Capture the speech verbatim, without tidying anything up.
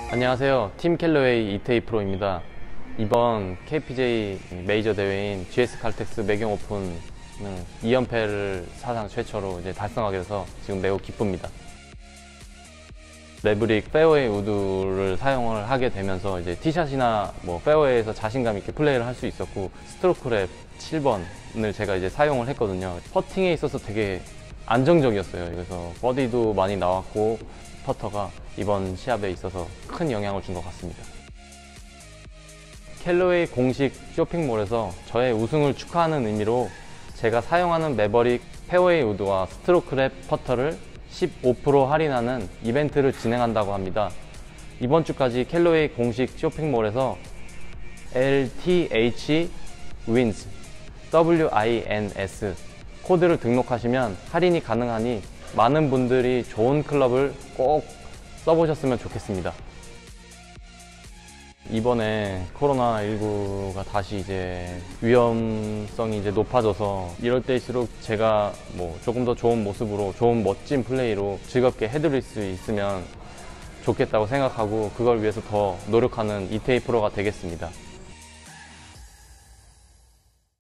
안녕하세요. 팀 캘러웨이 이태희 프로입니다. 이번 케이피제이 메이저 대회인 지에스 칼텍스 매경 오픈은 이 연패를 사상 최초로 이제 달성하게 돼서 지금 매우 기쁩니다. 레브릭 페어웨이 우드를 사용을 하게 되면서 이제 티샷이나 뭐 페어웨이에서 자신감 있게 플레이를 할 수 있었고, 스트로크 랩 칠 번을 제가 이제 사용을 했거든요. 퍼팅에 있어서 되게 안정적이었어요. 그래서 버디도 많이 나왔고 퍼터가 이번 시합에 있어서 큰 영향을 준 것 같습니다. 캘러웨이 공식 쇼핑몰에서 저의 우승을 축하하는 의미로 제가 사용하는 매버릭 페어웨이 우드와 스트로크 랩 퍼터를 십오 퍼센트 할인하는 이벤트를 진행한다고 합니다. 이번 주까지 캘러웨이 공식 쇼핑몰에서 엘티에이치 윈스 더블유아이엔에스 코드를 등록하시면 할인이 가능하니 많은 분들이 좋은 클럽을 꼭 써보셨으면 좋겠습니다. 이번에 코로나 십구가 다시 이제 위험성이 이제 높아져서 이럴 때일수록 제가 뭐 조금 더 좋은 모습으로, 좋은 멋진 플레이로 즐겁게 해드릴 수 있으면 좋겠다고 생각하고, 그걸 위해서 더 노력하는 이태희 프로가 되겠습니다.